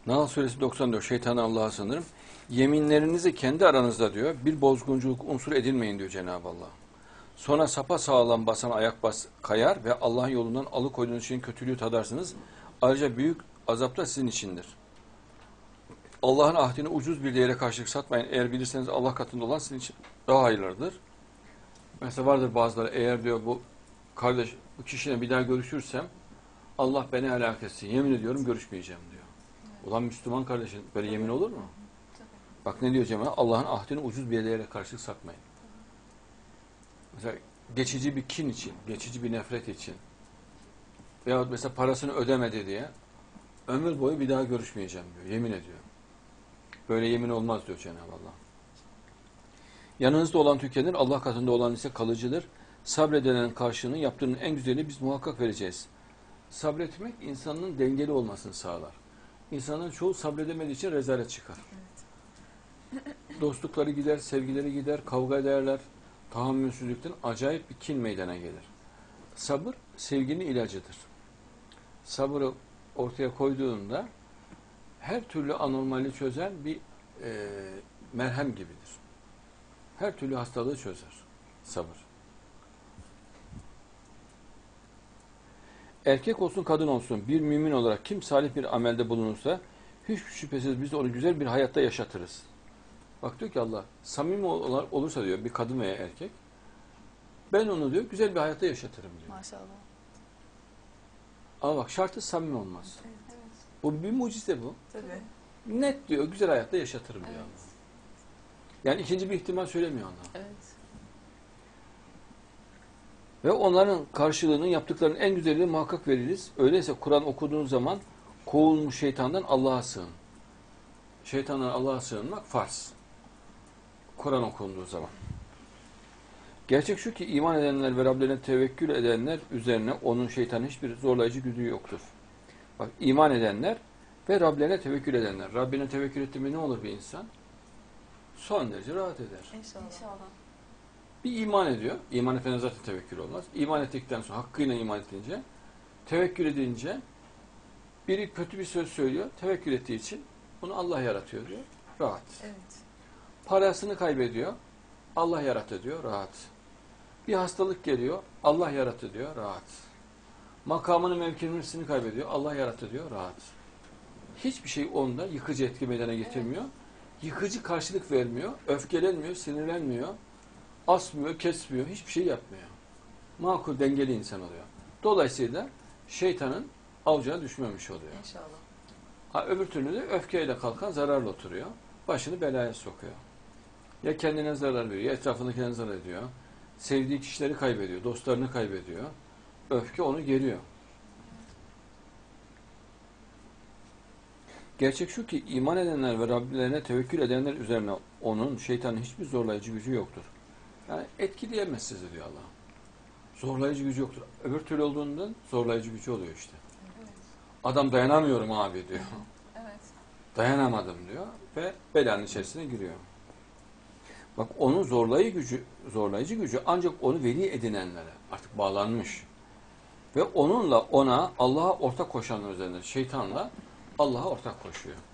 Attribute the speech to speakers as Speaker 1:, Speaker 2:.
Speaker 1: Nahl suresi 94. Şeytandan Allah'a sığınırım. Yeminlerinizi kendi aranızda diyor. Bir bozgunculuk unsur edinmeyin diyor Cenab-ı Allah. Sonra sapasağlam basan kayar ve Allah'ın yolundan alıkoyduğunuz için kötülüğü tadarsınız. Ayrıca büyük azap da sizin içindir. Allah'ın ahdini ucuz bir değere karşılık satmayın. Eğer bilirseniz Allah katında olan sizin için daha hayırlıdır. Mesela vardır bazıları, eğer diyor bu kardeş bu kişiyle bir daha görüşürsem Allah beni helak etsin. Yemin ediyorum görüşmeyeceğim diyor. Ulan Müslüman kardeşin böyle yemin olur mu? Bak ne diyor Cemal? Allah'ın ahdini ucuz bir değere karşılık satmayın. Mesela geçici bir kin için, geçici bir nefret için veyahut mesela parasını ödemedi diye ömür boyu bir daha görüşmeyeceğim diyor. Yemin ediyor. Böyle yemin olmaz diyor Cenab-ı Allah. Yanınızda olan tükenir, Allah katında olan ise kalıcıdır. Sabredenin karşılığını yaptığının en güzelini biz muhakkak vereceğiz. Sabretmek insanın dengeli olmasını sağlar. İnsanın çoğu sabredemediği için rezalet çıkar. Evet. Dostlukları gider, sevgileri gider, kavga ederler. Tahammülsüzlükten acayip bir kin meydana gelir. Sabır sevginin ilacıdır. Sabırı ortaya koyduğunda her türlü anormali çözen bir merhem gibidir. Her türlü hastalığı çözer. Sabır. Erkek olsun kadın olsun bir mümin olarak kim salih bir amelde bulunursa hiç şüphesiz biz de onu güzel bir hayatta yaşatırız. Bak diyor ki Allah, samimi olursa diyor bir kadın veya erkek, ben onu diyor güzel bir hayatta yaşatırım diyor.
Speaker 2: Maşallah.
Speaker 1: Ama bak şartı samimi olmaz.
Speaker 2: Evet, evet.
Speaker 1: Bu bir mucize bu.
Speaker 2: Tabii.
Speaker 1: Net diyor güzel hayatta yaşatırım diyor
Speaker 2: Evet.
Speaker 1: Allah. Yani ikinci bir ihtimal söylemiyor Allah.
Speaker 2: Evet.
Speaker 1: Ve onların karşılığını yaptıklarının en güzelini muhakkak veririz. Öyleyse Kur'an okuduğun zaman kovulmuş şeytandan Allah'a sığın. Şeytandan Allah'a sığınmak farz. Kur'an okunduğu zaman. Gerçek şu ki iman edenler ve Rablerine tevekkül edenler üzerine onun şeytanın hiçbir zorlayıcı gücü yoktur. Bak iman edenler ve Rablerine tevekkül edenler. Rabbine tevekkül ettiğinde ne olur bir insan? Son derece rahat eder.
Speaker 2: İnşallah.
Speaker 1: Bir iman ediyor. İman etmeden zaten tevekkül olmaz. İman ettikten sonra hakkıyla iman edince, tevekkül edince biri kötü bir söz söylüyor. Tevekkül ettiği için bunu Allah yaratıyor diyor. Rahat.
Speaker 2: Evet.
Speaker 1: Parasını kaybediyor. Allah yarattı diyor. Rahat. Bir hastalık geliyor. Allah yarattı diyor. Rahat. Makamını, mevkini kaybediyor. Allah yarattı diyor. Rahat. Hiçbir şey onda yıkıcı etki meydana getirmiyor. Yıkıcı karşılık vermiyor. Öfkelenmiyor, sinirlenmiyor. Asmıyor, kesmiyor. Hiçbir şey yapmıyor. Makul, dengeli insan oluyor. Dolayısıyla şeytanın avucuna düşmemiş oluyor.
Speaker 2: İnşallah.
Speaker 1: Öbür türlü de öfkeyle kalkan zararla oturuyor. Başını belaya sokuyor. Ya kendine zarar veriyor, ya etrafındakine zarar ediyor. Sevdiği kişileri kaybediyor, dostlarını kaybediyor. Öfke onu geriyor. Gerçek şu ki iman edenler ve Rablerine tevekkül edenler üzerine onun, şeytanın hiçbir zorlayıcı gücü yoktur. Yani etkileyemez sizi diyor Allah. Zorlayıcı gücü yoktur. Öbür türlü olduğundan zorlayıcı gücü oluyor işte.
Speaker 2: Evet.
Speaker 1: Adam dayanamıyorum abi diyor.
Speaker 2: Evet.
Speaker 1: Dayanamadım diyor ve belanın içerisine giriyor. Bak onun zorlayıcı gücü ancak onu veli edinenlere artık bağlanmış. Ve onunla ona Allah'a ortak koşanlar üzerinde şeytanla Allah'a ortak koşuyor.